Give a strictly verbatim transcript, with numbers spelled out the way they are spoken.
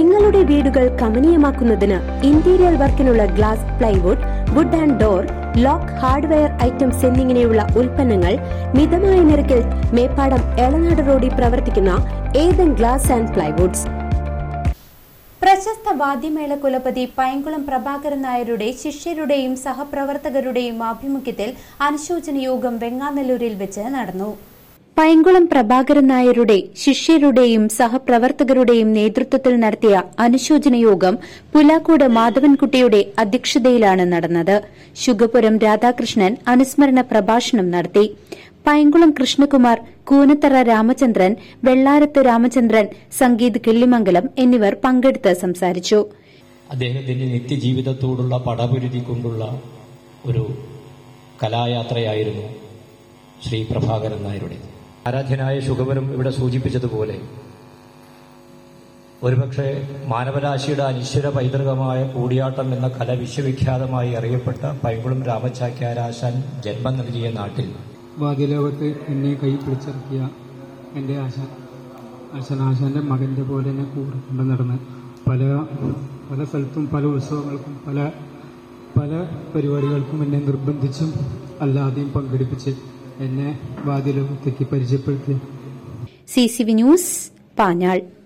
നിങ്ങളുടെ വീടുകൾ കമനീയമാക്കുന്നതിന് ഇന്റീരിയർ വർക്കിനുള്ള glass, plywood, wood and door, lock, hardware items എന്നിങ്ങനെയുള്ള ഉൽപ്പന്നങ്ങൾ മിതമായ നിരക്കിൽ മേപ്പാടം എളനാട് റോഡിൽ പ്രവർത്തിക്കുന്ന ഏതൻ ഗ്ലാസ് ആൻഡ് പ്ലൈവുഡ്സ്. പ്രശസ്ത വാദ്യമേള കുലപതി പൈങ്കുളം പ്രഭാകരൻ നായരുടെ ശിഷ്യരുടെയും സഹപ്രവർത്തകരുടെയും ആഭിമുഖ്യത്തിൽ അനുശോചന യോഗം വെങ്ങാനല്ലൂരിൽ വെച്ച് നടന്നു. പൈങ്കുളം പ്രഭാകരൻ നായരുടെ ശിഷ്യരുടെയും സഹപ്രവർത്തകരുടെയും നേതൃത്വത്തിൽ നടത്തിയ അനുശോചന യോഗം പുലാക്കോട് മാധവൻകുട്ടിയുടെ അധ്യക്ഷതയിലാണ് നടന്നത്. ശുഗപുരം രാധാകൃഷ്ണൻ അനുസ്മരണ പ്രഭാഷണം നടത്തി. പൈങ്കുളം കൃഷ്ണകുമാർ, കൂനത്തറ രാമചന്ദ്രൻ, വെള്ളാരത്ത് രാമചന്ദ്രൻ, സംഗീത് കിള്ളിമംഗലം എന്നിവർ പങ്കെടുത്ത് സംസാരിച്ചു. അദ്ദേഹത്തിന്റെ നിത്യജീവിതത്തോടുള്ള പടപൊരുതി കൊണ്ടുള്ള ഒരു കലായാത്രയായിരുന്നു ശ്രീ പ്രഭാകരൻ നായരുടെ. ആരാധ്യനായ ശുഗപുരം ഇവിടെ സൂചിപ്പിച്ചതുപോലെ ഒരുപക്ഷെ മാനവരാശിയുടെ അനിശ്വര പൈതൃകമായ കൂടിയാട്ടം എന്ന കല വിശ്വവിഖ്യാതമായി അറിയപ്പെട്ട പൈങ്കുളം രാമചാക്യാരാശാൻ ജന്മം നൽകിയ നാട്ടിൽ വാദ്യലോകത്ത് എന്നെ കൈ പിടിച്ചിറക്കിയ എൻ്റെ ആശാൻ ആശാൻ ആശാൻ്റെ മകൻ്റെ പോലെ എന്നെ കൂടെ കൊണ്ട് നടന്ന് പല പല സ്ഥലത്തും പല ഉത്സവങ്ങൾക്കും പല പല പരിപാടികൾക്കും എന്നെ നിർബന്ധിച്ചും അല്ലാതെയും പങ്കെടുപ്പിച്ച് എന്നെ വാദ്യലോകത്തേക്ക് പരിചയപ്പെടുത്തി. C C V news, Panjal.